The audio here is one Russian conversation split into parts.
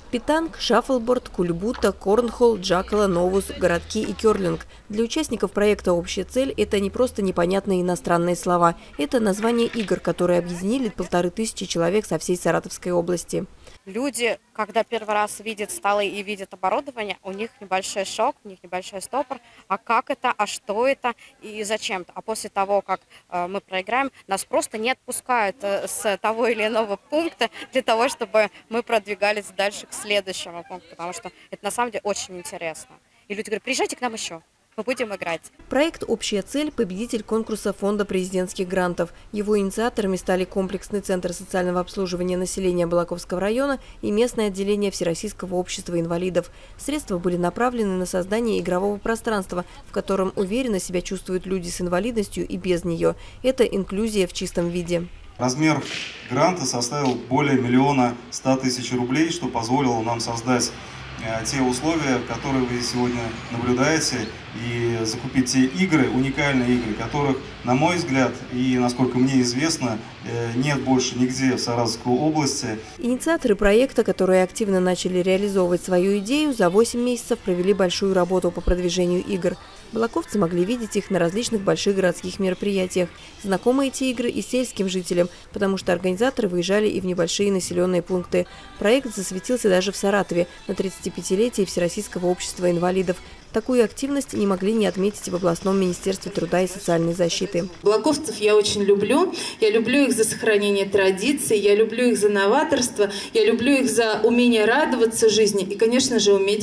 Питанг, шаффлборд, кульбута, корнхолл, джакала, новус, городки и керлинг. Для участников проекта «Общая цель» это не просто непонятные иностранные слова. Это название игр, которые объединили 1500 человек со всей Саратовской области. Люди, когда первый раз видят столы и видят оборудование, у них небольшой шок, у них небольшой стопор. А как это, а что это и зачем-то? А после того, как мы проиграем, нас просто не отпускают с того или иного пункта для того, чтобы мы продвигались дальше к следующему пункту, потому что это на самом деле очень интересно. И люди говорят: приезжайте к нам еще. Мы будем играть. Проект «Общая цель» – победитель конкурса Фонда президентских грантов. Его инициаторами стали комплексный центр социального обслуживания населения Балаковского района и местное отделение Всероссийского общества инвалидов. Средства были направлены на создание игрового пространства, в котором уверенно себя чувствуют люди с инвалидностью и без нее. Это инклюзия в чистом виде. Размер гранта составил более 1 100 000 рублей, что позволило нам создать те условия, которые вы сегодня наблюдаете, и закупить те игры, уникальные игры, которых, на мой взгляд, и насколько мне известно, нет больше нигде в Саратовской области. Инициаторы проекта, которые активно начали реализовывать свою идею, за 8 месяцев провели большую работу по продвижению игр. Балаковцы могли видеть их на различных больших городских мероприятиях. Знакомы эти игры и сельским жителям, потому что организаторы выезжали и в небольшие населенные пункты. Проект засветился даже в Саратове на 35-летие Всероссийского общества инвалидов. Такую активность не могли не отметить в областном министерстве труда и социальной защиты. Балаковцев я очень люблю. Я люблю их за сохранение традиций, я люблю их за новаторство, я люблю их за умение радоваться жизни и, конечно же, уметь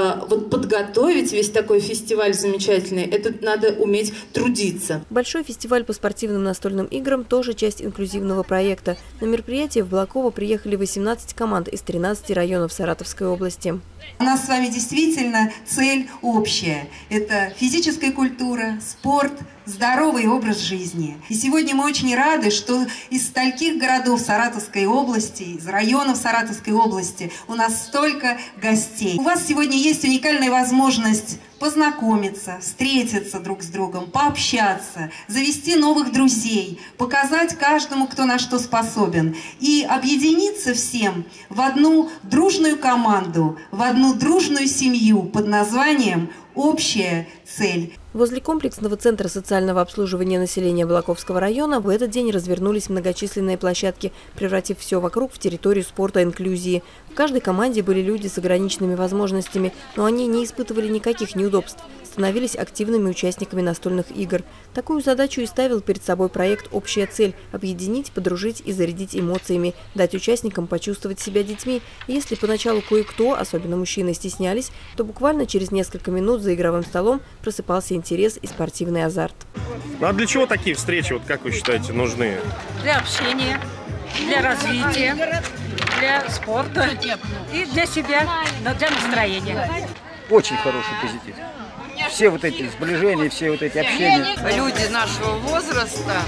подготовить весь такой фестиваль замечательный. Это надо уметь трудиться. Большой фестиваль по спортивным настольным играм тоже часть инклюзивного проекта. На мероприятие в Балаково приехали 18 команд из 13 районов Саратовской области. У нас с вами действительно цель общая. Это физическая культура, спорт, здоровый образ жизни. И сегодня мы очень рады, что из стольких городов Саратовской области, из районов Саратовской области у нас столько гостей. У вас сегодня есть уникальная возможность познакомиться, встретиться друг с другом, пообщаться, завести новых друзей, показать каждому, кто на что способен, и объединиться всем в одну дружную команду, в одну дружную семью под названием «Общая цель». Возле комплексного центра социального обслуживания населения Балаковского района в этот день развернулись многочисленные площадки, превратив все вокруг в территорию спорта и инклюзии. В каждой команде были люди с ограниченными возможностями, но они не испытывали никаких неудобств, становились активными участниками настольных игр. Такую задачу и ставил перед собой проект «Общая цель» – объединить, подружить и зарядить эмоциями, дать участникам почувствовать себя детьми. И если поначалу кое-кто, особенно мужчины, стеснялись, то буквально через несколько минут за игровым столом просыпался интерес и спортивный азарт. Ну а для чего такие встречи, вот как вы считаете, нужны? Для общения, для развития, для спорта и для себя, для настроения. Очень хороший позитив. Все вот эти сближения, все вот эти общения. Люди нашего возраста,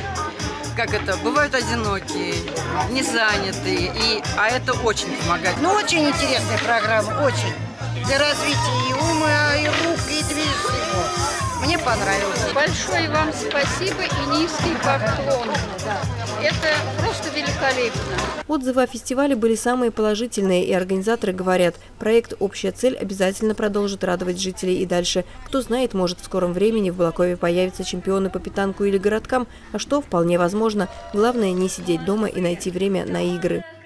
бывают одинокие, не занятые, а это очень помогает. Ну, очень интересная программа, очень. Для развития и ума, и рук, и движения всего. Мне понравилось. Большое вам спасибо и низкий поклон. Это просто великолепно. Отзывы о фестивале были самые положительные, и организаторы говорят, проект «Общая цель» обязательно продолжит радовать жителей и дальше. Кто знает, может в скором времени в Балакове появятся чемпионы по питанку или городкам, а что вполне возможно. Главное не сидеть дома и найти время на игры.